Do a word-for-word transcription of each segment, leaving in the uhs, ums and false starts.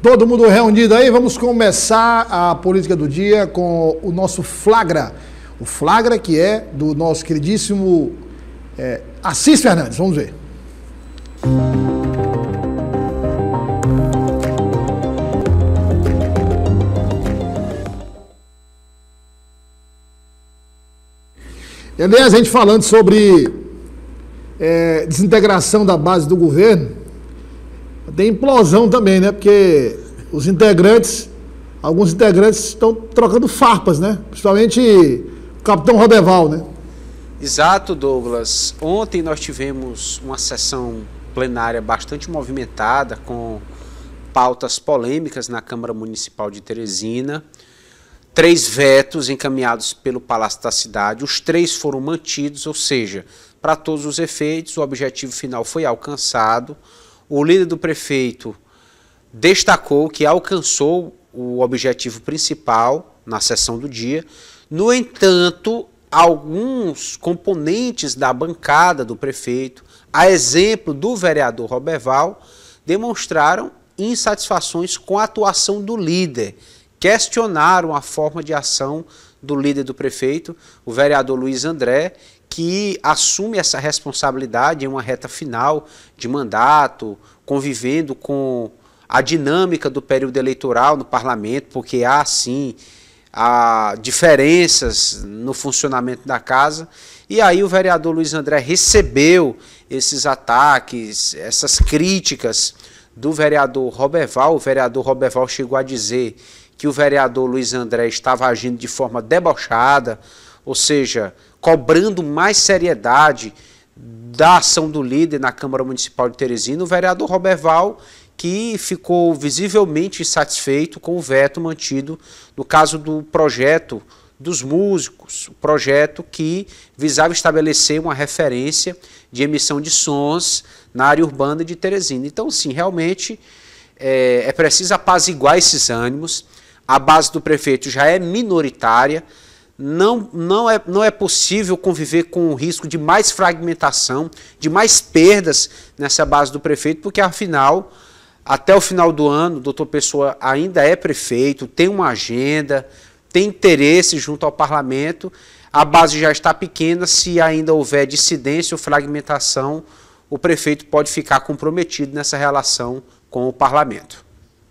Todo mundo reunido aí, vamos começar a política do dia com o nosso flagra. O flagra que é do nosso queridíssimo é, Assis Fernandes. Vamos ver. E, aliás, a gente falando sobre é, desintegração da base do governo, tem implosão também, né? Porque os integrantes, alguns integrantes estão trocando farpas, né? Principalmente o capitão Roberval, né? Exato, Douglas. Ontem nós tivemos uma sessão plenária bastante movimentada, com pautas polêmicas na Câmara Municipal de Teresina. Três vetos encaminhados pelo Palácio da Cidade. Os três foram mantidos, ou seja, para todos os efeitos, o objetivo final foi alcançado. O líder do prefeito destacou que alcançou o objetivo principal na sessão do dia. No entanto, alguns componentes da bancada do prefeito, a exemplo do vereador Roberval, demonstraram insatisfações com a atuação do líder, questionaram a forma de ação do líder do prefeito, o vereador Luiz André, que assume essa responsabilidade em uma reta final de mandato, convivendo com a dinâmica do período eleitoral no parlamento, porque há, sim, há diferenças no funcionamento da casa. E aí o vereador Luiz André recebeu esses ataques, essas críticas do vereador Roberval. O vereador Roberval chegou a dizer que o vereador Luiz André estava agindo de forma debochada, ou seja, cobrando mais seriedade da ação do líder na Câmara Municipal de Teresina. O vereador Roberval, que ficou visivelmente insatisfeito com o veto mantido no caso do projeto dos músicos, o projeto que visava estabelecer uma referência de emissão de sons na área urbana de Teresina. Então, sim, realmente é, é preciso apaziguar esses ânimos. A base do prefeito já é minoritária. Não, não, é, não é possível conviver com o risco de mais fragmentação, de mais perdas nessa base do prefeito, porque, afinal, até o final do ano, o doutor Pessoa ainda é prefeito, tem uma agenda, tem interesse junto ao parlamento. A base já está pequena, se ainda houver dissidência ou fragmentação, o prefeito pode ficar comprometido nessa relação com o parlamento.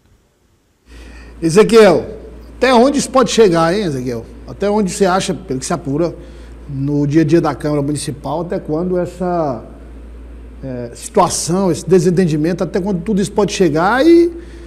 Ezequiel, até onde isso pode chegar, hein, Ezequiel? Até onde você acha, pelo que se apura, no dia a dia da Câmara Municipal, até quando essa é, situação, esse desentendimento, até quando tudo isso pode chegar e,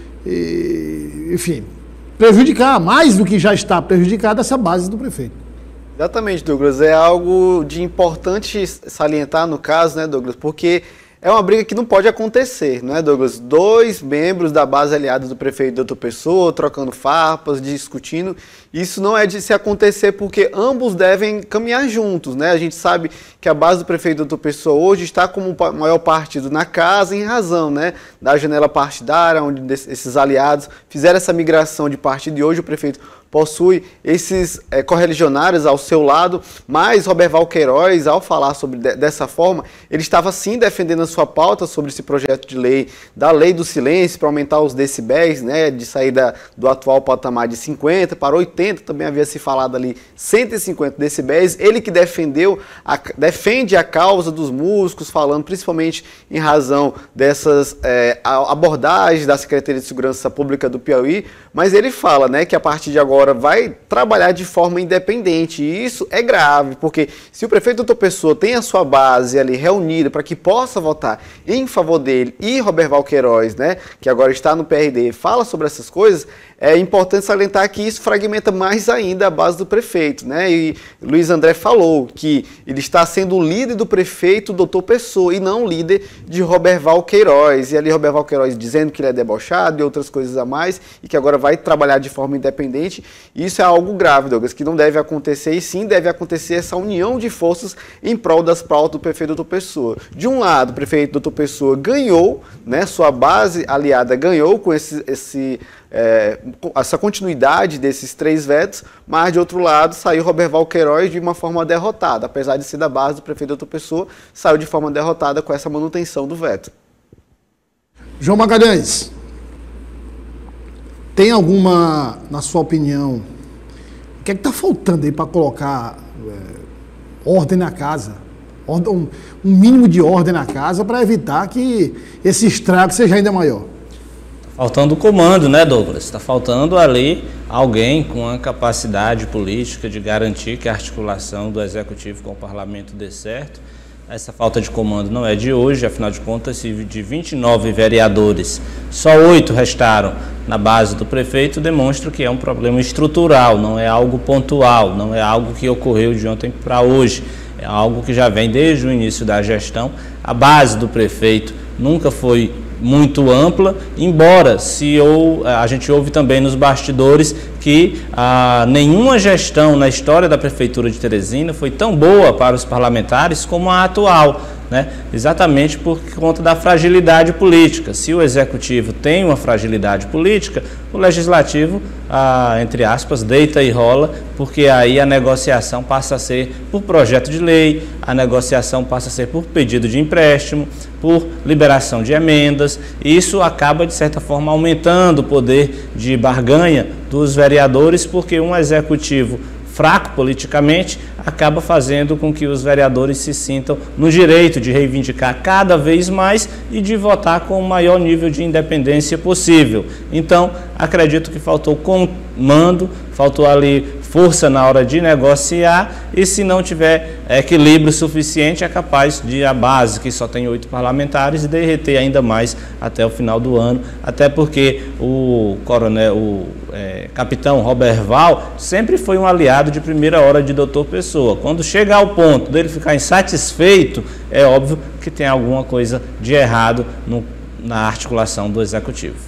e, enfim, prejudicar mais do que já está prejudicada essa base do prefeito. Exatamente, Douglas. É algo de importante salientar no caso, né, Douglas? Porque é uma briga que não pode acontecer, não é, Douglas? Dois membros da base aliada do prefeito doutor Pessoa, trocando farpas, discutindo. Isso não é de se acontecer porque ambos devem caminhar juntos, né? A gente sabe que a base do prefeito doutor Pessoa hoje está como o maior partido na casa em razão, né, da janela partidária, onde esses aliados fizeram essa migração de partido e hoje o prefeito possui esses é, correligionários ao seu lado, mas Roberval Queiroz, ao falar sobre de, dessa forma, ele estava sim defendendo a sua pauta sobre esse projeto de lei, da lei do silêncio, para aumentar os decibéis, né, de sair da, do atual patamar de cinquenta para oitenta, também havia se falado ali cento e cinquenta decibéis, ele que defendeu, a, defende a causa dos músicos, falando principalmente em razão dessas é, abordagens da Secretaria de Segurança Pública do Piauí, mas ele fala, né, que a partir de agora vai trabalhar de forma independente, e isso é grave, porque se o prefeito doutor Pessoa tem a sua base ali reunida para que possa votar em favor dele, e Roberval Queiroz, né, que agora está no P R D, fala sobre essas coisas, é importante salientar que isso fragmenta mais ainda a base do prefeito, né? E Luiz André falou que ele está sendo o líder do prefeito doutor Pessoa e não o líder de Roberval Queiroz. E ali Roberval Queiroz dizendo que ele é debochado e outras coisas a mais e que agora vai trabalhar de forma independente. Isso é algo grave, Douglas, que não deve acontecer e sim deve acontecer essa união de forças em prol das pautas do prefeito doutor Pessoa. De um lado, o prefeito doutor Pessoa ganhou, né? Sua base aliada ganhou com esse... esse É, essa continuidade desses três vetos, mas de outro lado saiu Roberval Queiroz de uma forma derrotada, apesar de ser da base do prefeito doutor Pessoa, saiu de forma derrotada com essa manutenção do veto. João Magalhães. tem alguma, na sua opinião, o que é que está faltando aí para colocar é, ordem na casa? Ordem, um, um mínimo de ordem na casa para evitar que esse estrago seja ainda maior. Está faltando comando, né, Douglas? Está faltando ali alguém com a capacidade política de garantir que a articulação do Executivo com o Parlamento dê certo. Essa falta de comando não é de hoje, afinal de contas, se de vinte e nove vereadores, só oito restaram na base do prefeito, demonstra que é um problema estrutural, não é algo pontual, não é algo que ocorreu de ontem para hoje, é algo que já vem desde o início da gestão. A base do prefeito nunca foi muito ampla, embora se ou, a gente ouve também nos bastidores que ah, nenhuma gestão na história da Prefeitura de Teresina foi tão boa para os parlamentares como a atual, né? Exatamente por conta da fragilidade política. Se o Executivo tem uma fragilidade política, o Legislativo, ah, entre aspas, deita e rola, porque aí a negociação passa a ser por projeto de lei, a negociação passa a ser por pedido de empréstimo, por liberação de emendas. Isso acaba, de certa forma, aumentando o poder de barganha dos vereadores, porque um Executivo fraco politicamente acaba fazendo com que os vereadores se sintam no direito de reivindicar cada vez mais e de votar com o maior nível de independência possível. Então, acredito que faltou comando, faltou ali força na hora de negociar, e se não tiver equilíbrio suficiente, é capaz de a base, que só tem oito parlamentares, derreter ainda mais até o final do ano, até porque o coronel, o é, capitão Roberval sempre foi um aliado de primeira hora de doutor Pessoa. Quando chega ao ponto dele ficar insatisfeito, é óbvio que tem alguma coisa de errado no, na articulação do Executivo.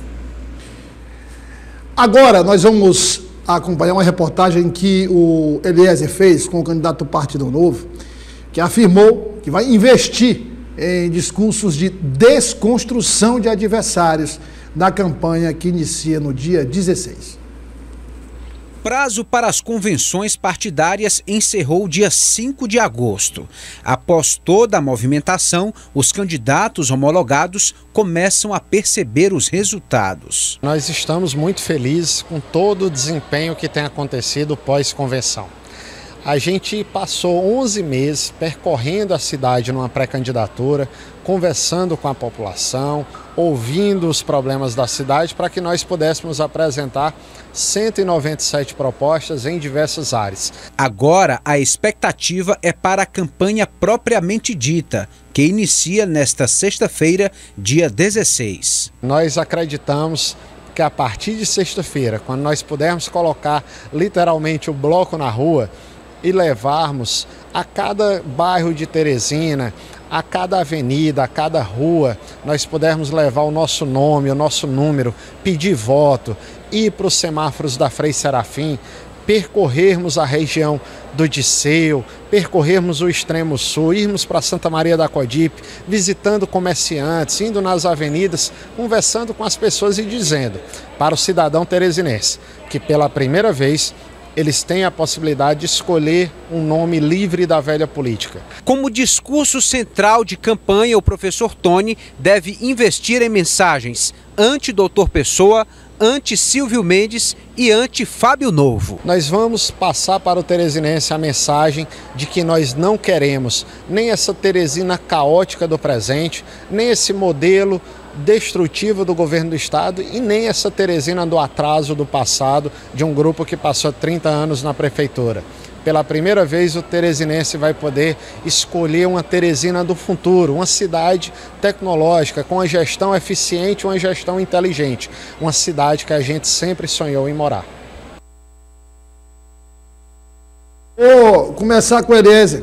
Agora nós vamos acompanhar uma reportagem que o Eliezer fez com o candidato do Partido Novo, que afirmou que vai investir em discursos de desconstrução de adversários na campanha que inicia no dia dezesseis. Prazo para as convenções partidárias encerrou dia cinco de agosto. Após toda a movimentação, os candidatos homologados começam a perceber os resultados. Nós estamos muito felizes com todo o desempenho que tem acontecido pós-convenção. A gente passou onze meses percorrendo a cidade numa pré-candidatura, conversando com a população, ouvindo os problemas da cidade para que nós pudéssemos apresentar cento e noventa e sete propostas em diversas áreas. Agora a expectativa é para a campanha propriamente dita, que inicia nesta sexta-feira, dia dezesseis. Nós acreditamos que a partir de sexta-feira, quando nós pudermos colocar literalmente o bloco na rua e levarmos a cada bairro de Teresina, a cada avenida, a cada rua, nós pudermos levar o nosso nome, o nosso número, pedir voto, ir para os semáforos da Frei Serafim, percorrermos a região do Disseu, percorrermos o extremo sul, irmos para Santa Maria da Codipe, visitando comerciantes, indo nas avenidas, conversando com as pessoas e dizendo para o cidadão teresinense que pela primeira vez eles têm a possibilidade de escolher um nome livre da velha política. Como discurso central de campanha, o professor Tony deve investir em mensagens anti-doutor Pessoa, anti-Silvio Mendes e anti-Fábio Novo. Nós vamos passar para o teresinense a mensagem de que nós não queremos nem essa Teresina caótica do presente, nem esse modelo destrutivo do governo do estado e nem essa Teresina do atraso do passado de um grupo que passou trinta anos na prefeitura. Pela primeira vez o teresinense vai poder escolher uma Teresina do futuro, uma cidade tecnológica, com uma gestão eficiente, uma gestão inteligente, uma cidade que a gente sempre sonhou em morar. Vou começar com o Eliezer.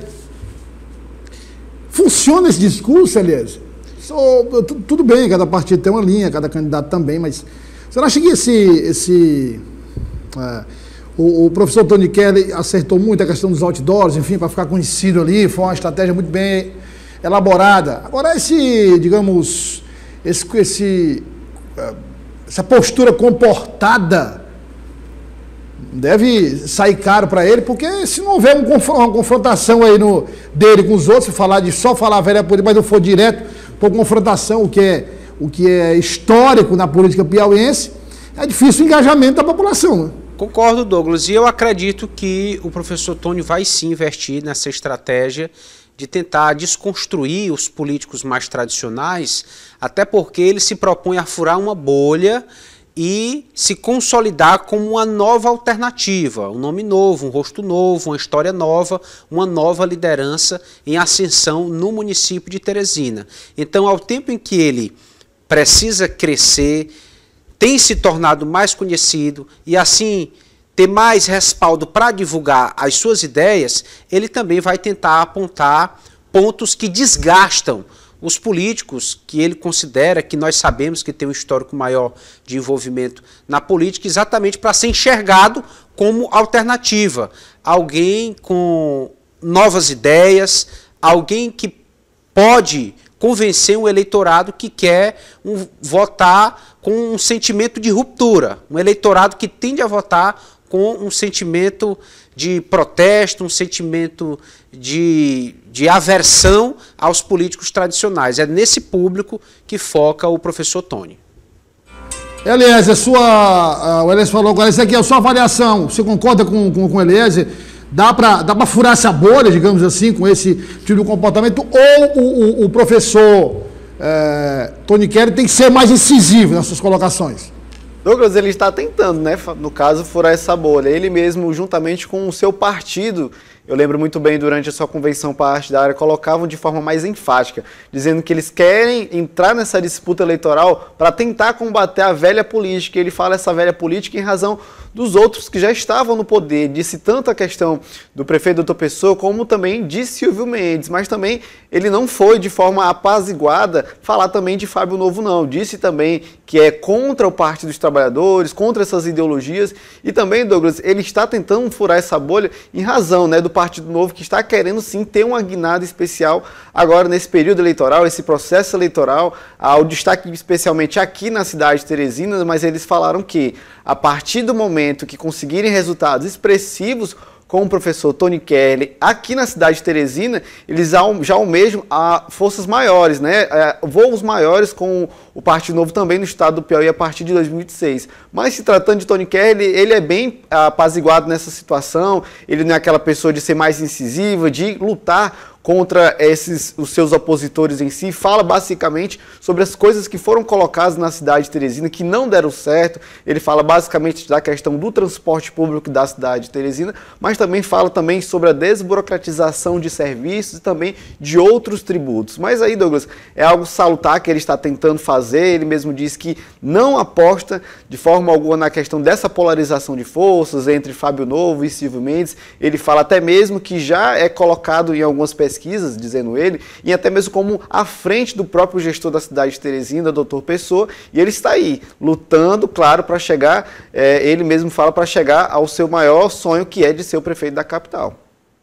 Funciona esse discurso, Eliezer? So, tudo bem, cada partido tem uma linha, cada candidato também, mas você não acha que esse, esse é, o, o professor Tony Kelly acertou muito a questão dos outdoors, enfim, para ficar conhecido ali, foi uma estratégia muito bem elaborada. Agora, esse, digamos, esse, esse, essa postura comportada deve sair caro para ele, porque se não houver um, uma confrontação aí no, dele com os outros, falar de só falar velha política, mas não for direto por confrontação, o que é, o que é histórico na política piauiense, é difícil o engajamento da população. Né? Concordo, Douglas, e eu acredito que o professor Tony vai sim investir nessa estratégia de tentar desconstruir os políticos mais tradicionais, até porque ele se propõe a furar uma bolha e se consolidar como uma nova alternativa, um nome novo, um rosto novo, uma história nova, uma nova liderança em ascensão no município de Teresina. Então, ao tempo em que ele precisa crescer, tem se tornado mais conhecido e assim ter mais respaldo para divulgar as suas ideias, ele também vai tentar apontar pontos que desgastam os políticos que ele considera, que nós sabemos que tem um histórico maior de envolvimento na política, exatamente para ser enxergado como alternativa. Alguém com novas ideias, alguém que pode convencer um eleitorado que quer um, votar com um sentimento de ruptura, um eleitorado que tende a votar com um sentimento de protesto, um sentimento de, de aversão aos políticos tradicionais. É nesse público que foca o professor Tony. Eliezer, sua, uh, o Eliezer falou agora, isso aqui é a sua avaliação, você concorda com, com, com o Eliezer? Dá para dá para furar essa bolha, digamos assim, com esse tipo de comportamento? Ou o, o, o professor é, Tony Kelly tem que ser mais incisivo nas suas colocações? Douglas, ele está tentando, né, no caso, furar essa bolha. Ele mesmo, juntamente com o seu partido, eu lembro muito bem, durante a sua convenção partidária, colocavam de forma mais enfática, dizendo que eles querem entrar nessa disputa eleitoral para tentar combater a velha política. Ele fala essa velha política em razão dos outros que já estavam no poder. Disse tanto a questão do prefeito doutor Pessoa, como também de Silvio Mendes, mas também ele não foi de forma apaziguada falar também de Fábio Novo, não. Disse também que é contra o Partido dos Trabalhadores, contra essas ideologias, e também, Douglas, ele está tentando furar essa bolha em razão, né, do Partido Novo, que está querendo sim ter uma guinada especial agora nesse período eleitoral, esse processo eleitoral, ao destaque especialmente aqui na cidade de Teresina, mas eles falaram que a partir do momento que conseguirem resultados expressivos com o professor Tony Kelly aqui na cidade de Teresina, eles já almejam a forças maiores, né? voos maiores com o Partido Novo também no estado do Piauí a partir de dois mil e vinte e seis. Mas se tratando de Tony Kelly, ele é bem apaziguado nessa situação, ele não é aquela pessoa de ser mais incisiva, de lutar contra esses, os seus opositores em si, fala basicamente sobre as coisas que foram colocadas na cidade de Teresina, que não deram certo. Ele fala basicamente da questão do transporte público da cidade de Teresina, mas também fala também sobre a desburocratização de serviços e também de outros tributos. Mas aí, Douglas, é algo salutar que ele está tentando fazer. Ele mesmo diz que não aposta de forma alguma na questão dessa polarização de forças entre Fábio Novo e Silvio Mendes. Ele fala até mesmo que já é colocado em algumas pesquisas pesquisas, dizendo ele, e até mesmo como à frente do próprio gestor da cidade de Teresina, doutor Pessoa, e ele está aí, lutando, claro, para chegar, é, ele mesmo fala, para chegar ao seu maior sonho, que é de ser o prefeito da capital.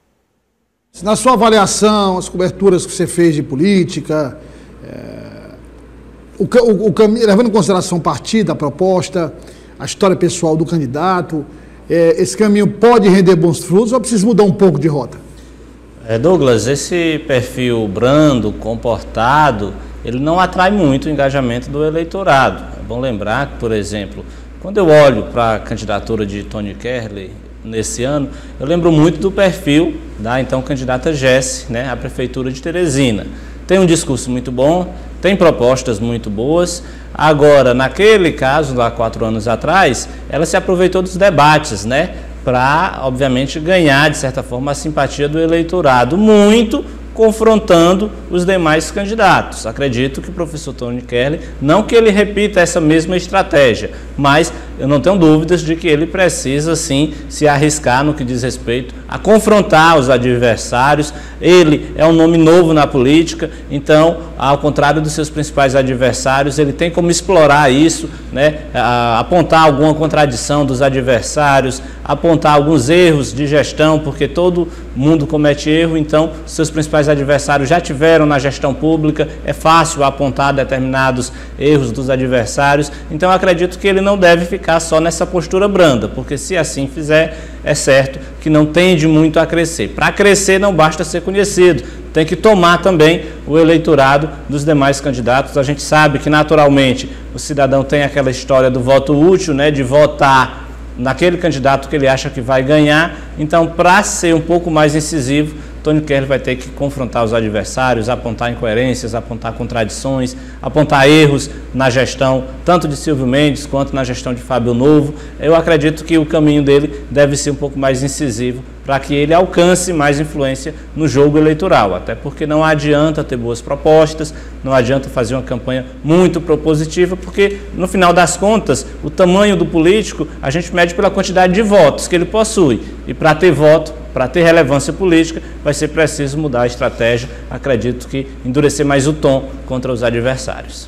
Na sua avaliação, as coberturas que você fez de política, é, o, o, o caminho, levando em consideração o partido, a proposta, a história pessoal do candidato, é, esse caminho pode render bons frutos ou precisa mudar um pouco de rota? É, Douglas, esse perfil brando, comportado, ele não atrai muito o engajamento do eleitorado. É bom lembrar que, por exemplo, quando eu olho para a candidatura de Tony Kelly nesse ano, eu lembro muito do perfil da então candidata Jesse, né, à Prefeitura de Teresina. Tem um discurso muito bom, tem propostas muito boas. Agora, naquele caso, há quatro anos atrás, ela se aproveitou dos debates, né, para, obviamente, ganhar, de certa forma, a simpatia do eleitorado, muito confrontando os demais candidatos. Acredito que o professor Tony Kelly, não que ele repita essa mesma estratégia, mas eu não tenho dúvidas de que ele precisa, sim, se arriscar no que diz respeito a confrontar os adversários. Ele é um nome novo na política, então, ao contrário dos seus principais adversários, ele tem como explorar isso, né, apontar alguma contradição dos adversários, apontar alguns erros de gestão, porque todo mundo comete erro, então seus principais adversários já tiveram na gestão pública, é fácil apontar determinados erros dos adversários, então eu acredito que ele não deve ficar só nessa postura branda, porque se assim fizer, é certo que não tende muito a crescer. Para crescer não basta ser conhecido, tem que tomar também o eleitorado dos demais candidatos. A gente sabe que, naturalmente, o cidadão tem aquela história do voto útil, né, de votar naquele candidato que ele acha que vai ganhar. Então, para ser um pouco mais incisivo, Tony Kerley vai ter que confrontar os adversários, apontar incoerências, apontar contradições, apontar erros na gestão, tanto de Silvio Mendes quanto na gestão de Fábio Novo. Eu acredito que o caminho dele deve ser um pouco mais incisivo para que ele alcance mais influência no jogo eleitoral, até porque não adianta ter boas propostas, não adianta fazer uma campanha muito propositiva, porque no final das contas, o tamanho do político a gente mede pela quantidade de votos que ele possui, e para ter voto, para ter relevância política, vai ser preciso mudar a estratégia, acredito que endurecer mais o tom contra os adversários.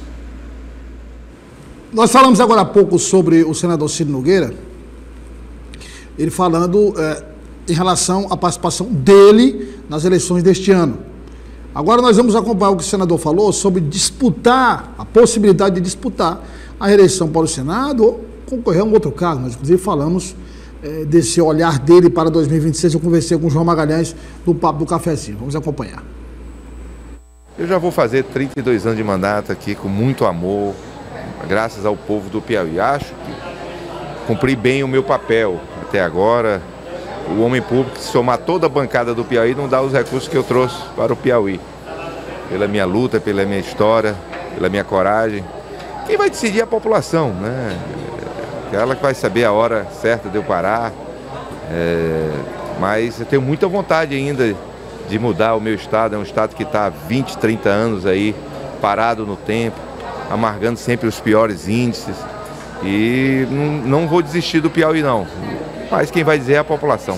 Nós falamos agora há pouco sobre o senador Ciro Nogueira, ele falando é, em relação à participação dele nas eleições deste ano. Agora nós vamos acompanhar o que o senador falou sobre disputar, a possibilidade de disputar a reeleição para o Senado ou concorrer a um outro cargo. Nós inclusive falamos é, desse olhar dele para dois mil e vinte e seis, eu conversei com o João Magalhães do Papo do Cafezinho. Vamos acompanhar. Eu já vou fazer trinta e dois anos de mandato aqui com muito amor, graças ao povo do Piauí. Acho que cumpri bem o meu papel até agora. O homem público, se somar toda a bancada do Piauí, não dá os recursos que eu trouxe para o Piauí. Pela minha luta, pela minha história, pela minha coragem. Quem vai decidir é a população, né? Ela que vai saber a hora certa de eu parar. É... Mas eu tenho muita vontade ainda de mudar o meu estado. É um estado que está há vinte, trinta anos aí, parado no tempo, amargando sempre os piores índices. E não, não vou desistir do Piauí, não. Mas quem vai dizer é a população.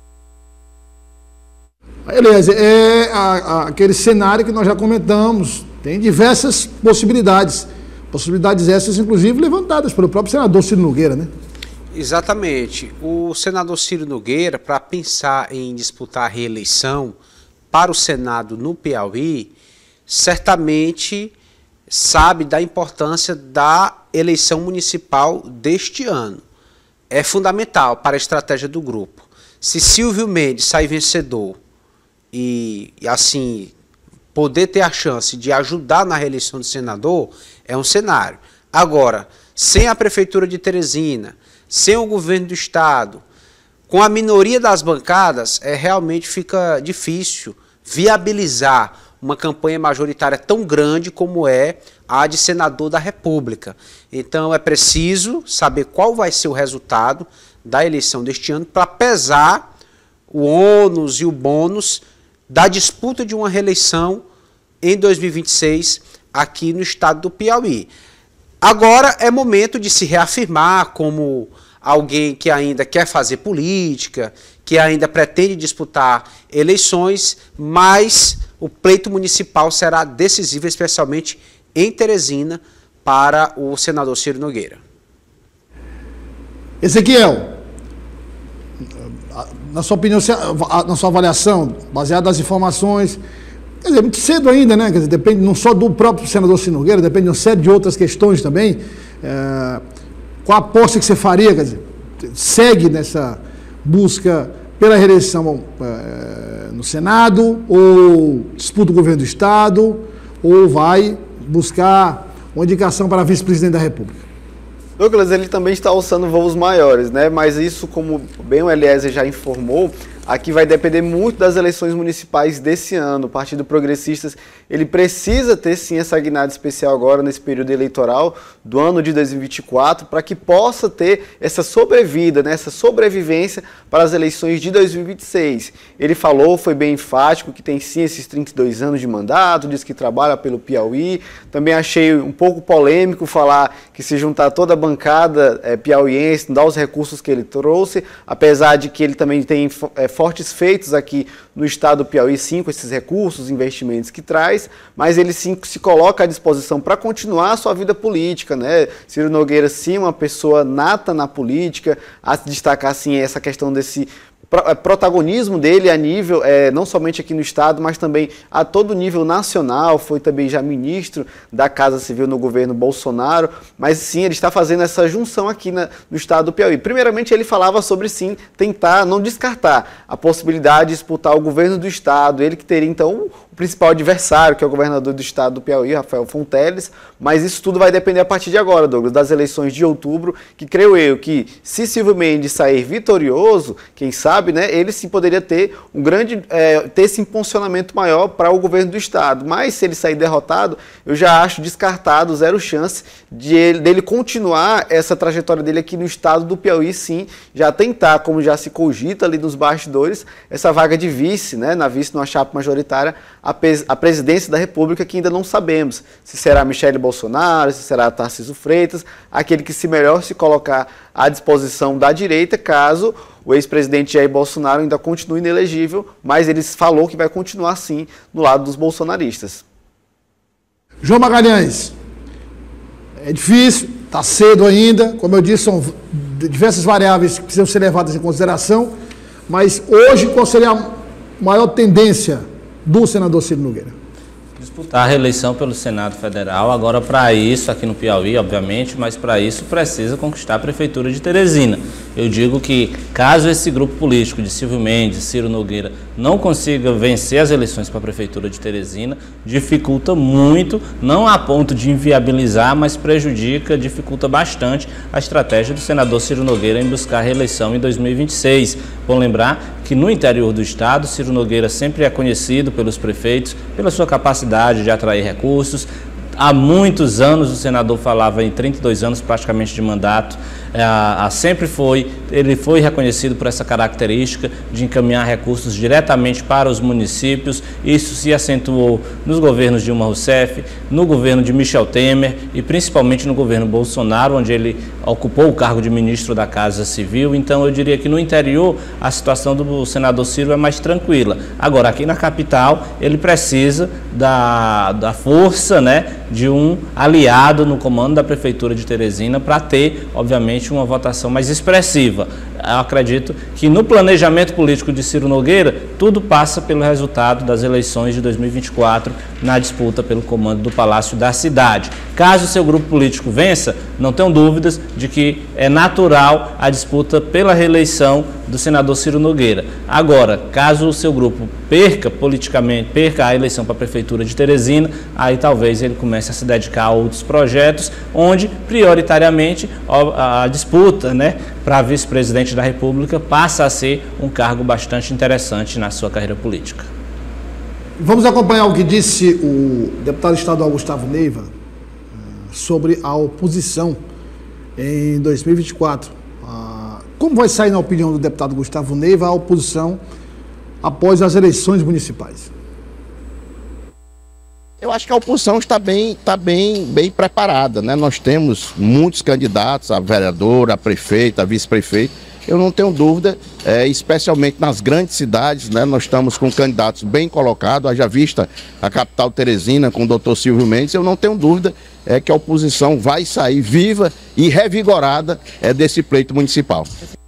Beleza, é a, a, aquele cenário que nós já comentamos, tem diversas possibilidades, possibilidades essas inclusive levantadas pelo próprio senador Ciro Nogueira, né? Exatamente, o senador Ciro Nogueira, para pensar em disputar a reeleição para o Senado no Piauí, certamente sabe da importância da eleição municipal deste ano. É fundamental para a estratégia do grupo. Se Silvio Mendes sai vencedor e, e assim, poder ter a chance de ajudar na reeleição do senador, é um cenário. Agora, sem a Prefeitura de Teresina, sem o governo do estado, com a minoria das bancadas, é, realmente fica difícil viabilizar uma campanha majoritária tão grande como é a de senador da República. Então é preciso saber qual vai ser o resultado da eleição deste ano para pesar o ônus e o bônus da disputa de uma reeleição em dois mil e vinte e seis aqui no estado do Piauí. Agora é momento de se reafirmar como alguém que ainda quer fazer política, que ainda pretende disputar eleições, mas o pleito municipal será decisivo, especialmente em Teresina, para o senador Ciro Nogueira. Ezequiel, na sua opinião, na sua avaliação, baseada nas informações, quer dizer, muito cedo ainda, né? Quer dizer, depende não só do próprio senador Ciro Nogueira, depende de uma série de outras questões também. É, qual a aposta que você faria? Quer dizer, segue nessa busca pela reeleição é, no Senado, ou disputa o governo do estado, ou vai buscar uma indicação para vice-presidente da República? Douglas, ele também está alçando voos maiores, né? Mas isso, como bem o Eliezer já informou, aqui vai depender muito das eleições municipais desse ano. O Partido Progressistas, ele precisa ter sim essa guinada especial agora nesse período eleitoral do ano de dois mil e vinte e quatro, para que possa ter essa sobrevida, né, essa sobrevivência para as eleições de dois mil e vinte e seis. Ele falou, foi bem enfático, que tem sim esses trinta e dois anos de mandato, diz que trabalha pelo Piauí. Também achei um pouco polêmico falar que se juntar toda a bancada é, piauiense, não dá os recursos que ele trouxe, apesar de que ele também tem é, fortes feitos aqui no estado do Piauí, sim, com esses recursos, investimentos que traz, mas ele sim se coloca à disposição para continuar a sua vida política, né? Ciro Nogueira, sim, uma pessoa nata na política, a se destacar, sim, essa questão desse protagonismo dele a nível, é, não somente aqui no estado, mas também a todo nível nacional, foi também já ministro da Casa Civil no governo Bolsonaro, mas sim, ele está fazendo essa junção aqui na, no estado do Piauí. Primeiramente, ele falava sobre sim, tentar não descartar a possibilidade de disputar o governo do estado, ele que teria então o principal adversário, que é o governador do estado do Piauí, Rafael Fonteles, mas isso tudo vai depender a partir de agora, Douglas, das eleições de outubro, que creio eu que se Silvio Mendes sair vitorioso, quem sabe, né, ele sim poderia ter um grande, é, ter esse impulsionamento maior para o governo do estado, mas se ele sair derrotado, eu já acho descartado, zero chance de ele, dele continuar essa trajetória dele aqui no estado do Piauí, sim, já tentar, como já se cogita ali nos bastidores, essa vaga de vice, né, na vice numa chapa majoritária, a, a presidência da República, que ainda não sabemos se será Michele Bolsonaro, se será Tarcísio Freitas, aquele que se melhor se colocar à disposição da direita, caso o ex-presidente Jair Bolsonaro ainda continue inelegível, mas ele falou que vai continuar sim no lado dos bolsonaristas. João Magalhães, é difícil, está cedo ainda, como eu disse, são diversas variáveis que precisam ser levadas em consideração, mas hoje qual seria a maior tendência do senador Ciro Nogueira? Disputar a reeleição pelo Senado Federal. Agora, para isso, aqui no Piauí, obviamente, mas para isso precisa conquistar a Prefeitura de Teresina. Eu digo que, caso esse grupo político de Silvio Mendes, Ciro Nogueira, não consiga vencer as eleições para a Prefeitura de Teresina, dificulta muito, não a ponto de inviabilizar, mas prejudica, dificulta bastante a estratégia do senador Ciro Nogueira em buscar a reeleição em dois mil e vinte e seis. Bom lembrar que no interior do estado, Ciro Nogueira sempre é conhecido pelos prefeitos pela sua capacidade de atrair recursos. Há muitos anos o senador falava em trinta e dois anos praticamente de mandato, é, sempre foi, ele foi reconhecido por essa característica de encaminhar recursos diretamente para os municípios. Isso se acentuou nos governos Dilma Rousseff, no governo de Michel Temer e principalmente no governo Bolsonaro, onde ele ocupou o cargo de ministro da Casa Civil. Então eu diria que no interior a situação do senador Ciro é mais tranquila. Agora aqui na capital ele precisa da, da força, né, de um aliado no comando da Prefeitura de Teresina para ter, obviamente, uma votação mais expressiva. Eu acredito que no planejamento político de Ciro Nogueira, tudo passa pelo resultado das eleições de dois mil e vinte e quatro na disputa pelo comando do Palácio da Cidade. Caso o seu grupo político vença, não tenham dúvidas de que é natural a disputa pela reeleição do senador Ciro Nogueira. Agora, caso o seu grupo perca politicamente, perca a eleição para a Prefeitura de Teresina, aí talvez ele comece a se dedicar a outros projetos, onde prioritariamente a, a disputa, né, para vice-presidente da República passa a ser um cargo bastante interessante na sua carreira política. Vamos acompanhar o que disse o deputado estadual Gustavo Neiva sobre a oposição em dois mil e vinte e quatro. Como vai sair, na opinião do deputado Gustavo Neiva, a oposição após as eleições municipais? Eu acho que a oposição está bem, está bem, bem preparada, né? Nós temos muitos candidatos, a vereadora, a prefeita, a vice-prefeita. Eu não tenho dúvida, é, especialmente nas grandes cidades, né? Nós estamos com candidatos bem colocados, haja vista a capital Teresina com o doutor Silvio Mendes. Eu não tenho dúvida é, que a oposição vai sair viva e revigorada é, desse pleito municipal.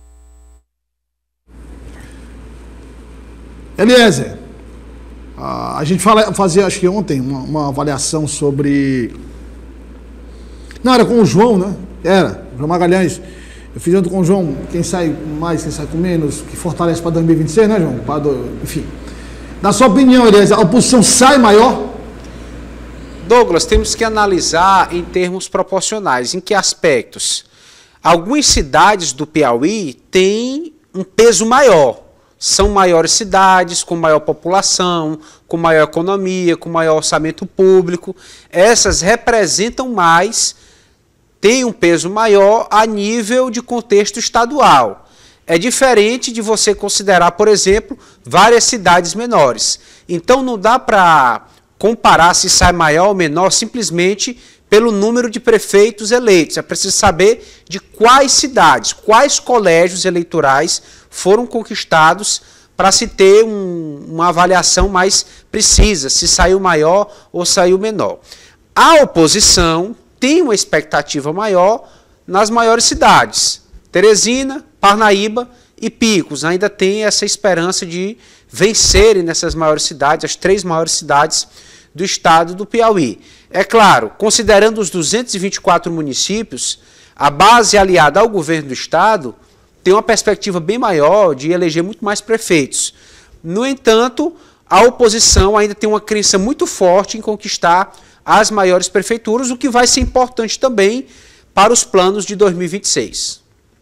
Eliezer, a gente fala, fazia, acho que ontem, uma, uma avaliação sobre... Não, era com o João, né? Era, João Magalhães. Eu fiz junto com o João, quem sai mais, quem sai com menos, que fortalece para dois mil e vinte e seis, né, João? Para do, enfim. Na sua opinião, Eliezer, a oposição sai maior? Douglas, temos que analisar em termos proporcionais. Em que aspectos? Algumas cidades do Piauí têm um peso maior. São maiores cidades, com maior população, com maior economia, com maior orçamento público. Essas representam mais, têm um peso maior a nível de contexto estadual. É diferente de você considerar, por exemplo, várias cidades menores. Então não dá para comparar se sai maior ou menor simplesmente pelo número de prefeitos eleitos. É preciso saber de quais cidades, quais colégios eleitorais foram conquistados para se ter um, uma avaliação mais precisa, se saiu maior ou saiu menor. A oposição tem uma expectativa maior nas maiores cidades, Teresina, Parnaíba e Picos ainda tem essa esperança de vencerem nessas maiores cidades, as três maiores cidades do estado do Piauí. É claro, considerando os duzentos e vinte e quatro municípios, a base aliada ao governo do estado tem uma perspectiva bem maior de eleger muito mais prefeitos. No entanto, a oposição ainda tem uma crença muito forte em conquistar as maiores prefeituras, o que vai ser importante também para os planos de dois mil e vinte e seis.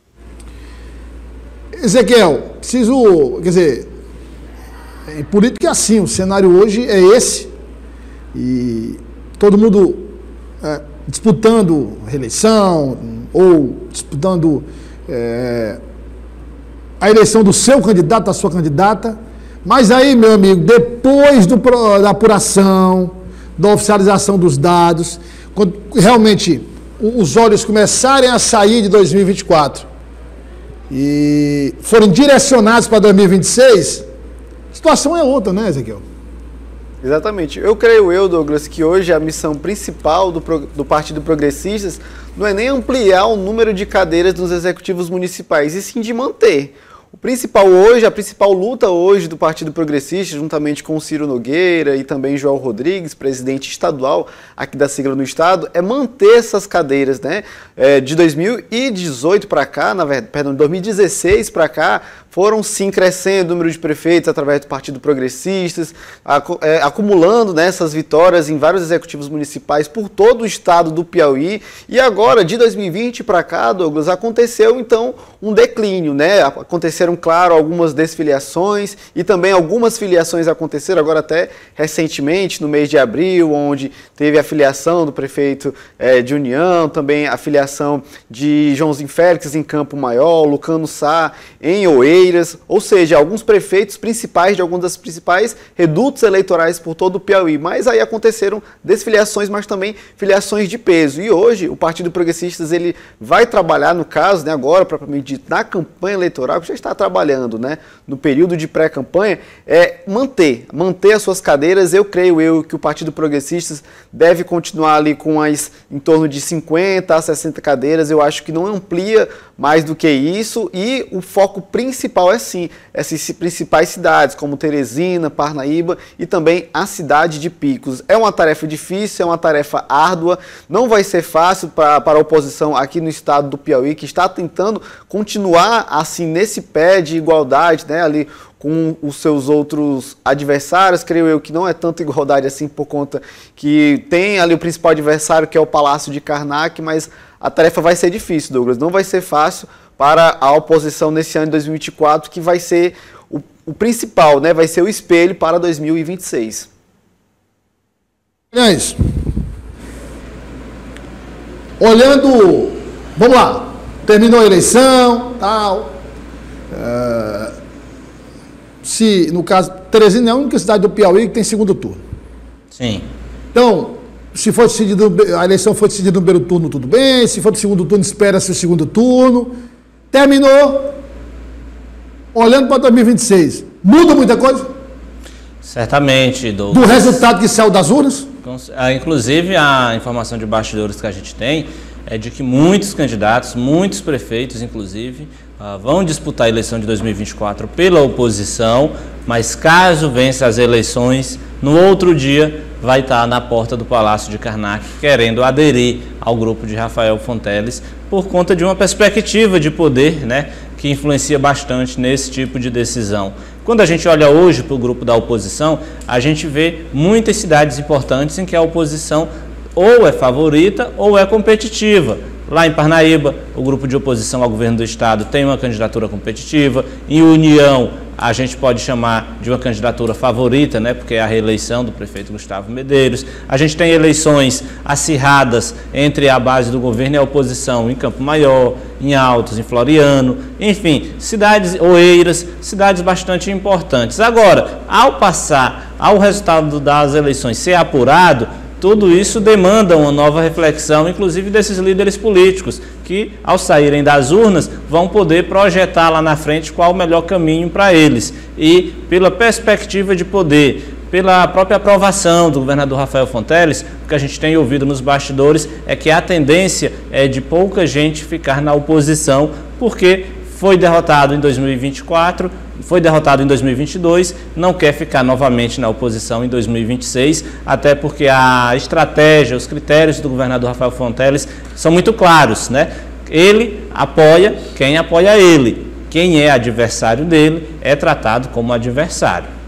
Ezequiel, preciso, quer dizer, em política é assim, o cenário hoje é esse, e todo mundo é, disputando reeleição, ou disputando é, a eleição do seu candidato, da sua candidata, mas aí, meu amigo, depois do, da apuração, da oficialização dos dados, quando realmente os olhos começarem a sair de dois mil e vinte e quatro e forem direcionados para dois mil e vinte e seis, a situação é outra, né, Ezequiel? Exatamente. Eu creio eu, Douglas, que hoje a missão principal do, do Partido Progressistas não é nem ampliar o número de cadeiras nos executivos municipais, e sim de manter. O principal hoje, a principal luta hoje do Partido Progressista, juntamente com o Ciro Nogueira e também João Rodrigues, presidente estadual aqui da sigla no estado, é manter essas cadeiras, né? É, de dois mil e dezoito para cá, na verdade, perdão, de dois mil e dezesseis para cá, foram sim crescendo o número de prefeitos através do Partido Progressistas, acu é, acumulando né, essas vitórias em vários executivos municipais por todo o estado do Piauí. E agora, de dois mil e vinte para cá, Douglas, aconteceu então um declínio, né? Aconteceram, claro, algumas desfiliações e também algumas filiações aconteceram agora até recentemente, no mês de abril, onde teve a filiação do prefeito é, de União, também a filiação de Joãozinho Félix em Campo Maior, Lucano Sá em Oeiras, ou seja, alguns prefeitos principais de alguns das principais redutos eleitorais por todo o Piauí. Mas aí aconteceram desfiliações, mas também filiações de peso. E hoje o Partido Progressistas ele vai trabalhar, no caso, né, agora propriamente dito, na campanha eleitoral, que já está trabalhando, né, no período de pré-campanha, é manter, manter as suas cadeiras. Eu creio eu que o Partido Progressistas deve continuar ali com as em torno de cinquenta a sessenta cadeiras. Eu acho que não amplia mais do que isso, e o foco principal é sim essas principais cidades como Teresina, Parnaíba e também a cidade de Picos. É uma tarefa difícil, é uma tarefa árdua, não vai ser fácil para, para a oposição aqui no estado do Piauí, que está tentando continuar assim nesse pé de igualdade, né, ali com os seus outros adversários. Creio eu que não é tanta igualdade assim, por conta que tem ali o principal adversário, que é o Palácio de Karnak, mas a tarefa vai ser difícil, Douglas, não vai ser fácil para a oposição nesse ano de dois mil e vinte e quatro, que vai ser o, o principal, né, vai ser o espelho para dois mil e vinte e seis. É isso. Olhando, vamos lá, terminou a eleição, tal, uh, se, no caso, Teresina é a única cidade do Piauí que tem segundo turno. Sim. Então, se for decidido, a eleição foi decidida no primeiro turno, tudo bem. Se for do segundo turno, espera-se o segundo turno. Terminou. Olhando para dois mil e vinte e seis, muda muita coisa? Certamente, Douglas. Do resultado que saiu das urnas? Inclusive, a informação de bastidores que a gente tem é de que muitos candidatos, muitos prefeitos, inclusive, uh, vão disputar a eleição de dois mil e vinte e quatro pela oposição, mas caso vença as eleições, no outro dia vai estar na porta do Palácio de Karnak querendo aderir ao grupo de Rafael Fonteles por conta de uma perspectiva de poder, né, que influencia bastante nesse tipo de decisão. Quando a gente olha hoje para o grupo da oposição, a gente vê muitas cidades importantes em que a oposição ou é favorita ou é competitiva. Lá em Parnaíba, o grupo de oposição ao governo do estado tem uma candidatura competitiva. Em União, a gente pode chamar de uma candidatura favorita, né, porque é a reeleição do prefeito Gustavo Medeiros. A gente tem eleições acirradas entre a base do governo e a oposição em Campo Maior, em Altos, em Floriano, enfim, cidades, Oeiras, cidades bastante importantes. Agora, ao passar, ao resultado das eleições ser apurado, tudo isso demanda uma nova reflexão, inclusive desses líderes políticos, que ao saírem das urnas vão poder projetar lá na frente qual o melhor caminho para eles. E pela perspectiva de poder, pela própria aprovação do governador Rafael Fonteles, o que a gente tem ouvido nos bastidores é que a tendência é de pouca gente ficar na oposição, porque foi derrotado em dois mil e vinte e quatro, foi derrotado em dois mil e vinte e dois, não quer ficar novamente na oposição em dois mil e vinte e seis, até porque a estratégia, os critérios do governador Rafael Fonteles são muito claros, né? Ele apoia quem apoia ele. Quem é adversário dele é tratado como adversário.